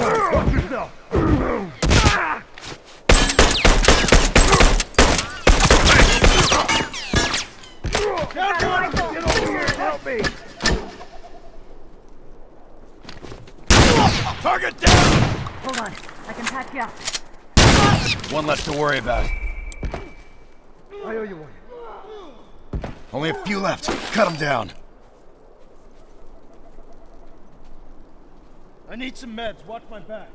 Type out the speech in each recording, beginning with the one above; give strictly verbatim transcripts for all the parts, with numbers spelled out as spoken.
time. Watch yourself. Get over here and help me. Target down. Hold on. I can patch you up. One less to worry about. I owe you one. Only a few left. Cut them down. I need some meds. Watch my back.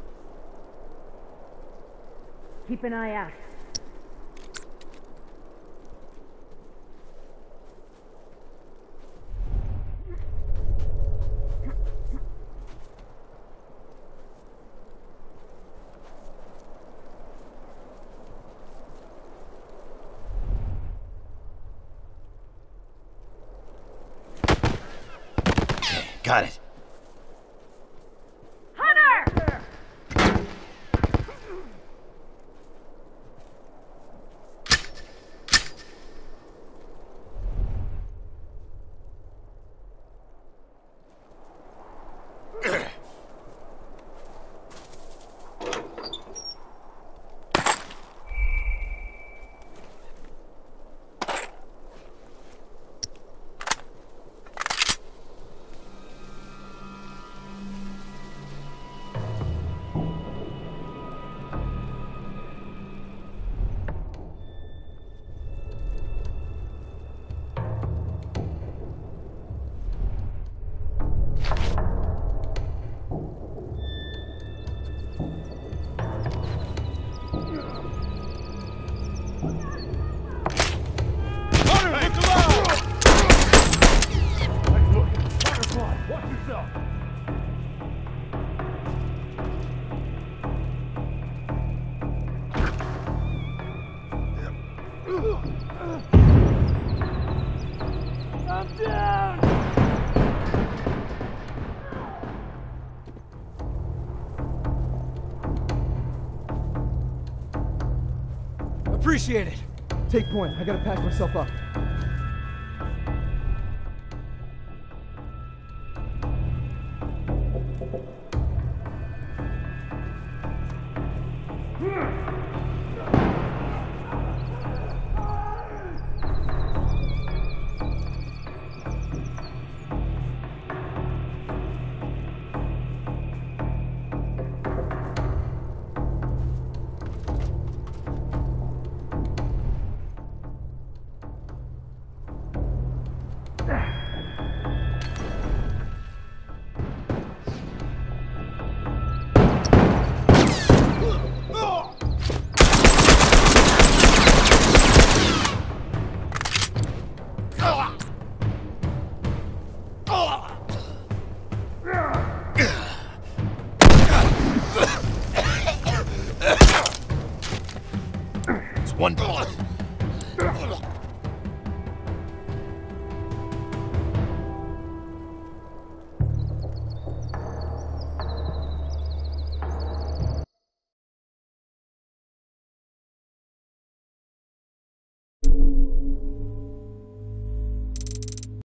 Keep an eye out. Got it. Hunter! I'm down! Appreciate it. Take point. I gotta patch myself up. One.